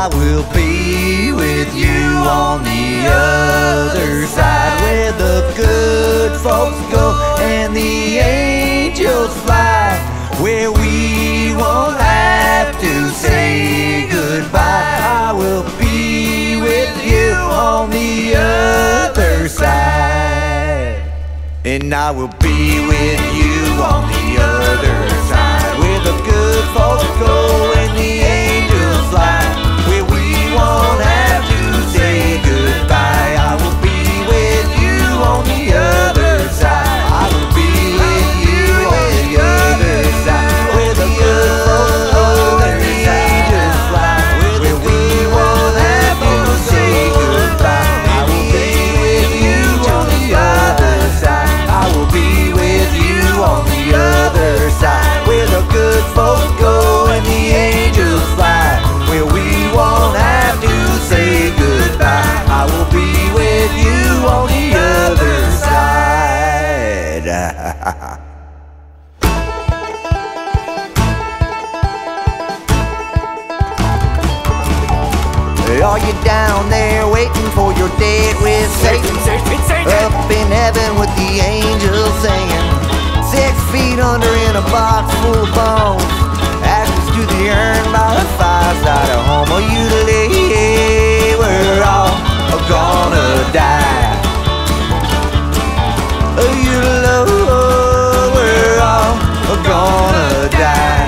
I will be with you on the other side, where the good folks go and the angels fly, where we won't have to say goodbye. I will be with you on the other side, and I will be with you on the other side, where the good folks go and the angels fly, where we won't have to say goodbye. I will be with you on the other side. I will be with you on the other side, where the good folks go and the angels fly, where we won't have to say goodbye. I will be with you on the other side. I will be with you on the other side, where the good folks go and the angels fly, where we won't have to say goodbye. I will be with you on the other side. Are you down there waiting for your date with Satan? Up in heaven with the angels singing, 6 feet under in a box full of bones, ashes to the urn by the fireside of home. Oh, you lay, we're all gonna die. Oh, you low, we're all gonna die.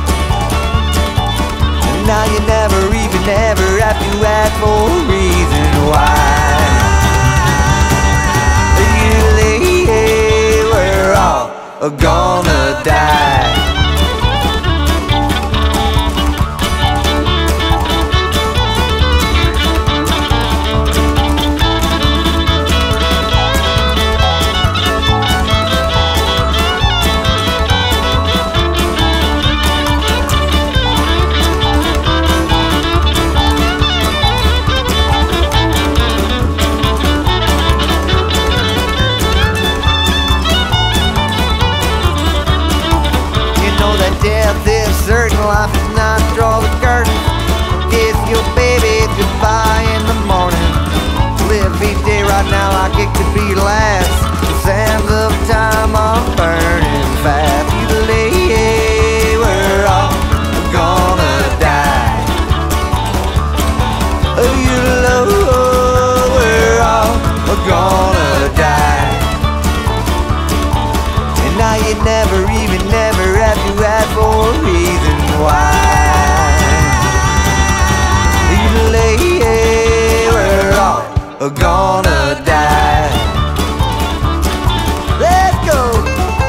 Now you never even ever have to ask for a reason why. You lay, we're all gonna die. Death is certain, life is not. Draw the curtain, kiss your baby goodbye in the morning. Live each day right now like it could be last. The sands of time are burning fast. You lay, we're all gonna die. Oh, you low, we're all gonna die. And now you never even have to ask for a reason why. You lay, we're all gonna die. Let's go.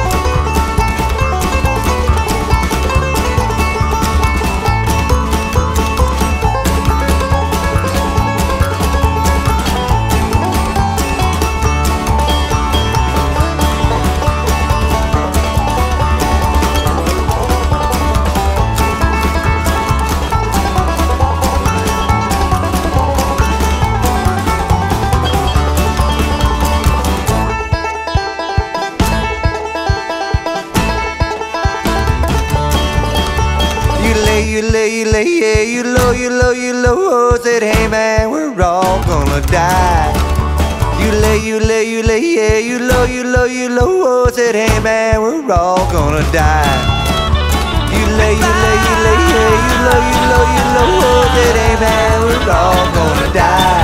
You low, said, hey man, we're all gonna die. You lay, yeah, you low, said, hey man, we're all gonna die. You lay, yeah, you low, said, hey man, we're all gonna die.